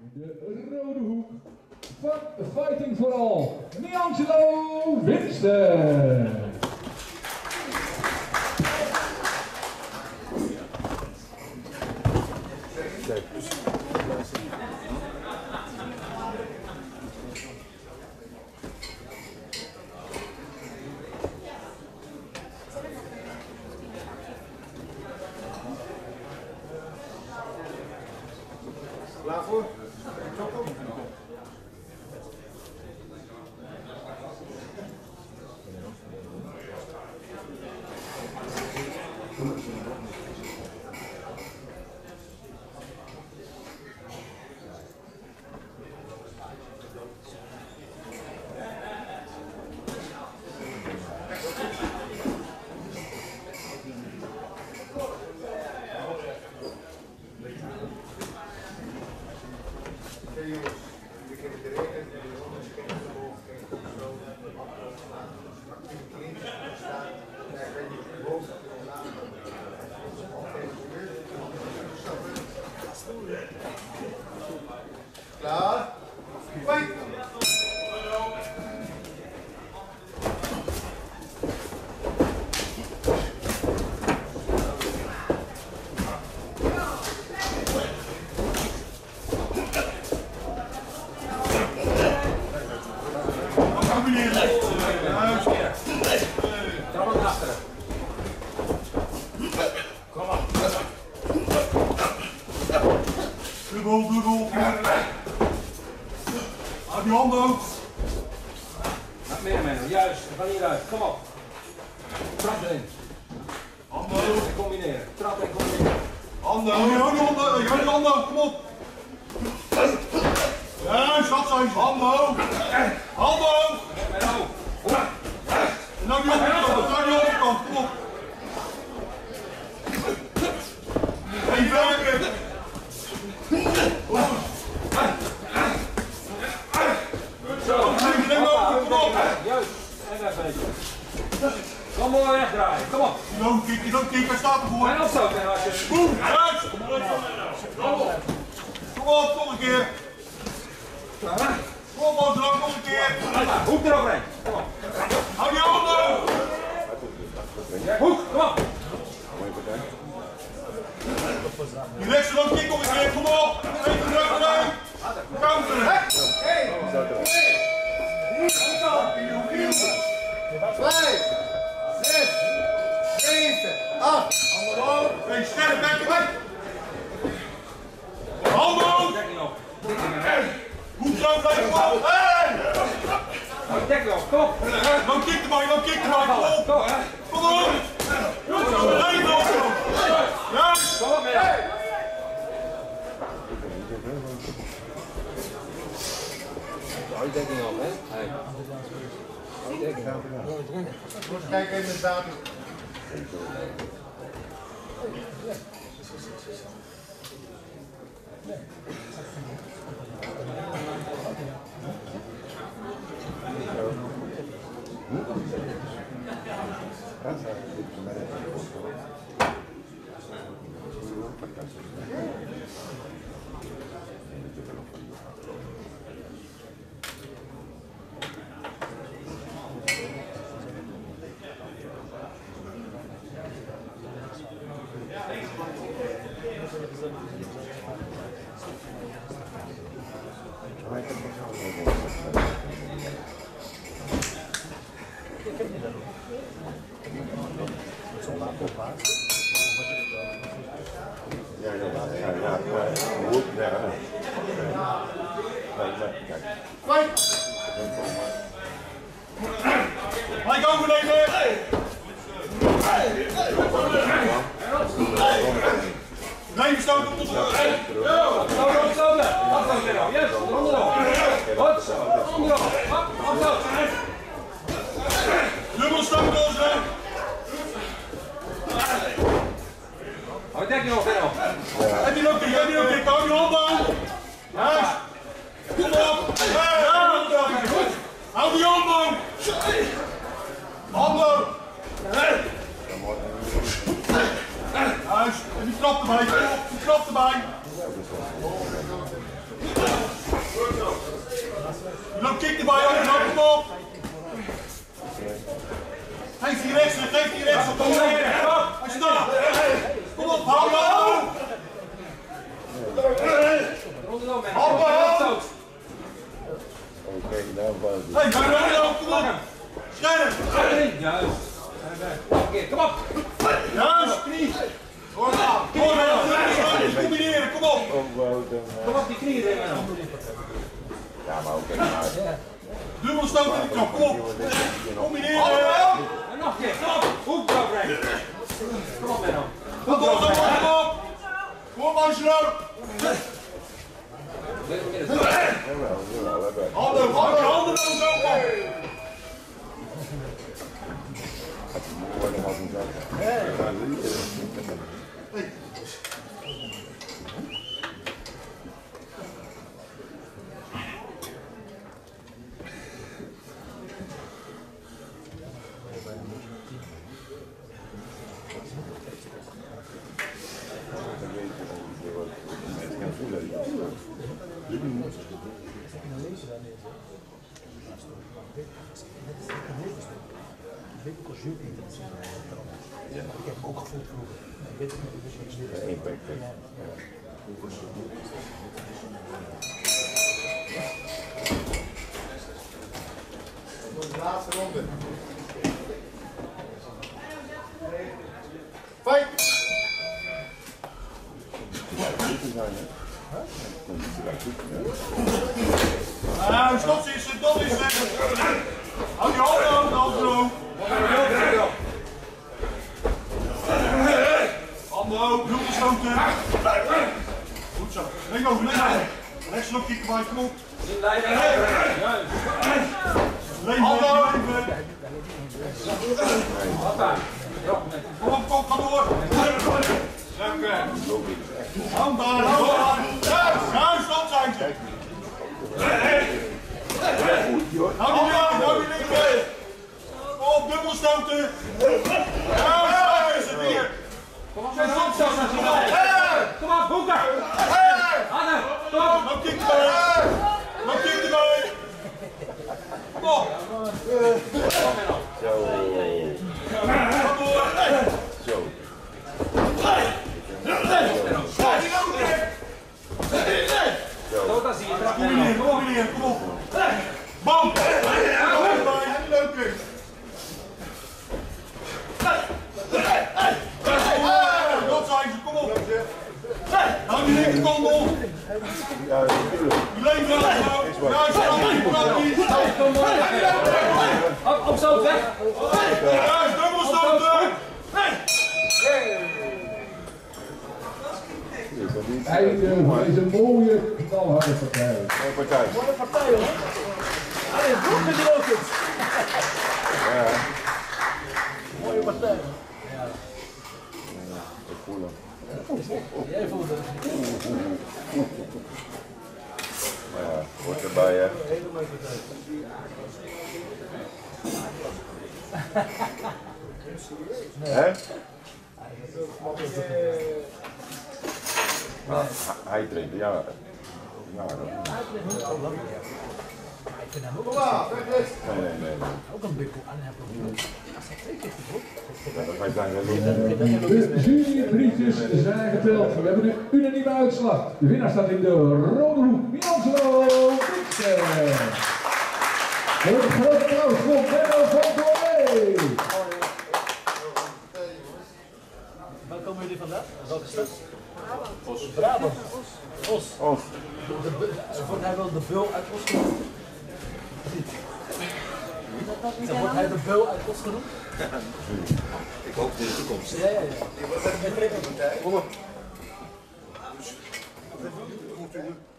de rode hoek van Fighting for All, Niangelo Winston. Klaar voor? Klaar? Fight! Dubbel. Houd die handen hoog. Wat meer Menno, juist, van hieruit, kom op. Trap erin. Handen hoog. En combineren, trap en combineren. Handen hoog, kom op. Juist, dat zijn ze. Handen hoog. Handen hoog. Menno. En nou die onderkant, kom op. Even werken. Juist, en wegbreken. Kom mooi wegdraaien, kom op. Die loopkick, staat ervoor. En opstoot en als je... Boem, juist. Kom op, nog een keer. Kom op, Amsterdam, nog een keer. Hoek eroverheen, kom op. Hou die handen. Hoek, kom op. Die rechtse loopkick nog een keer, kom op. Even druk eruit. Counter. 5, 6, 7, 8. Handen omhoog. Hey, sterk, weg. Handen omhoog. Goed zo, blijf op. Hey! Dekkel op, kom op. Dan kick erbij, kom op. Kom op. Goed zo, blijf op. Ja. Kom op, Menno. Hou je dekking op, hè? Hey. Hou je dekking op. Kijk even de datum. Hij kan verleden! Blijf stoten op de grond! Afstoten! Afstoten, Menno. Yes, onderop. Goed zo. Onderop. Afstoot. Dubbel stoten, hè! Hou je dekking op, Menno. Heb je nog een keer, hou je handen aan! Juist! Kom op! Goed! Hou die handen aan! Handen! Juist! En die trap erbij! Die trap erbij! Een kick erbij, kom op. Geef die rechts, kom op. Hij staat. Kom op, hou je. Hou. Hey, kom op. Scherp. Juist. Kom op. Juist, knie. Combineren, kom op. Kom op die knieën erin. Ja, maar ook even. Dubbelstoot in de knop, kom op. Combineren. En nog een keer, kom op. Hoek brengen. Kom op, Menno. Kom op. Kom op, Angelo. Handen dan zo op. Ik heb ook gevoeld vroeger. Ik weet het niet. De laatste ronde. Fight! Stop is het, dat is het. Hou je handen aan, Angelo. Handen ook, doelgestoten. Goed zo. Leg over, leg over. Rechts loopt kieken bij, kom op. Handen ook. Kom op, kom, ga door. Lekker. Handen aan. Juist, dat zijn ze. Hou die linker. Op, dubbelstoten. Ja, is het weer. Kom op, kom op, Boeker. Anne, kom. Nog kick erbij. Nog kick erbij. Kom op. Zo. Ga door. Zo. Zo, dat zie je. Combineren, kom op. Bam. Leuker. Dat zijn ze, kom op. Hou die linkerkant op. Ja, natuurlijk. Die linkerkant op. Juist, Op zo, weg. juist, dubbelstoten. Einde van deze mooie, knalharde partij. Mooie partij. Mooie partij hoor. Allee, Broek is er ook het. Ja. Mooie partij. Ik voel hem. Jij voelt het. Ja, hoort erbij hè. Hele mooie partij. Hè? Hij drinkt, ja. Ja, Ik vind hem ook nee. ook een bikkel aan hebben. Wij zijn er niet. De jurybriefjes zijn geteld. We hebben een unanieme uitslag. De winnaar staat in de rode hoek. Mianselo Winkster. Een groot applaus voor Menno van Corley. Waar komen jullie vandaan? Welke stad? Brabant. Os. Os. Wordt hij wel de beul uit Os genoemd? Wordt hij de beul uit Os genoemd? Ik hoop in de toekomst. Ja. Kom op.